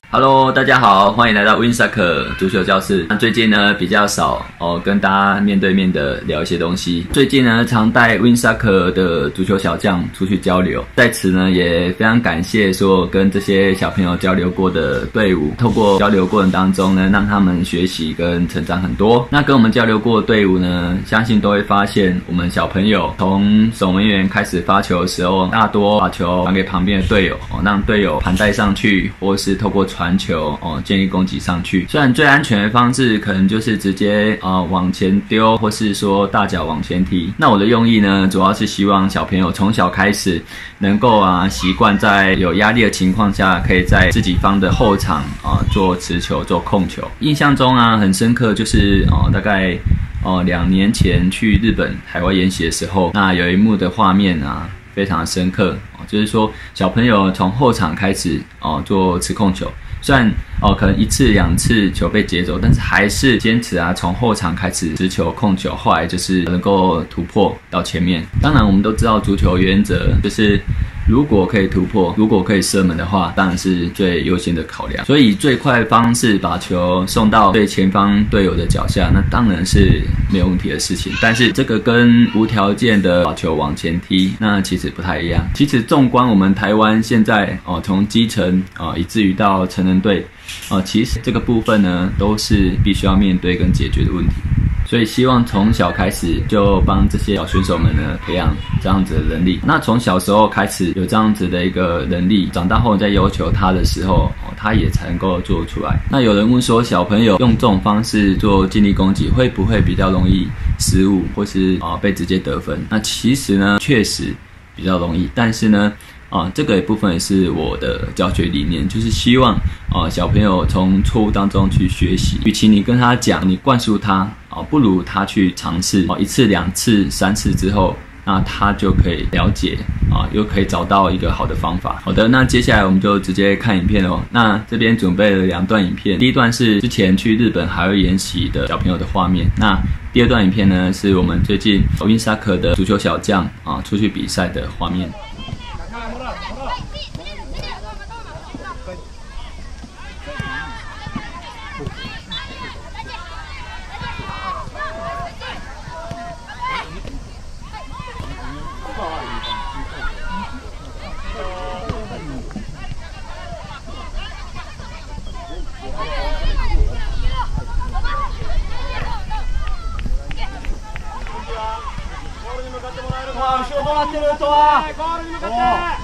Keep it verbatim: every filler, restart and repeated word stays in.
Hello， 大家好，欢迎来到 WinSoccer 足球教室。那最近呢比较少哦，跟大家面对面的聊一些东西。最近呢常带 WinSoccer 的足球小将出去交流，在此呢也非常感谢说跟这些小朋友交流过的队伍，透过交流过程当中呢，让他们学习跟成长很多。那跟我们交流过的队伍呢，相信都会发现，我们小朋友从守门员开始发球的时候，大多把球传给旁边的队友，哦，让队友盘带上去，或是透过传球哦，建立攻击上去。虽然最安全的方式可能就是直接呃往前丢，或是说大脚往前踢。那我的用意呢，主要是希望小朋友从小开始能够啊习惯在有压力的情况下，可以在自己方的后场啊做持球、做控球。印象中啊很深刻，就是哦大概哦两年前去日本海外研习的时候，那有一幕的画面啊非常的深刻。就是说，小朋友从后场开始哦做持控球，虽然哦可能一次两次球被接走，但是还是坚持啊从后场开始持球控球，后来就是能够突破到前面。当然，我们都知道足球原则就是，如果可以突破，如果可以射门的话，当然是最优先的考量。所以最快的方式把球送到最前方队友的脚下，那当然是没有问题的事情。但是这个跟无条件的把球往前踢，那其实不太一样。其实纵观我们台湾现在哦，从基层哦，以至于到成人队哦，其实这个部分呢，都是必须要面对跟解决的问题。所以希望从小开始就帮这些小选手们呢培养这样子的能力。那从小时候开始有这样子的一个能力，长大后再要求他的时候，哦，他也才能够做出来。那有人问说，小朋友用这种方式做尽力攻击，会不会比较容易失误，或是啊、呃、被直接得分？那其实呢，确实比较容易，但是呢。啊，这个部分也是我的教学理念，就是希望啊小朋友从错误当中去学习。与其你跟他讲，你灌输他啊，不如他去尝试啊，一次、两次、三次之后，那他就可以了解啊，又可以找到一个好的方法。好的，那接下来我们就直接看影片哦。那这边准备了两段影片，第一段是之前去日本海外研习的小朋友的画面，那第二段影片呢是我们最近 WinSoccer 的足球小将啊出去比赛的画面。 後ろどうなってるとはゴールに向かって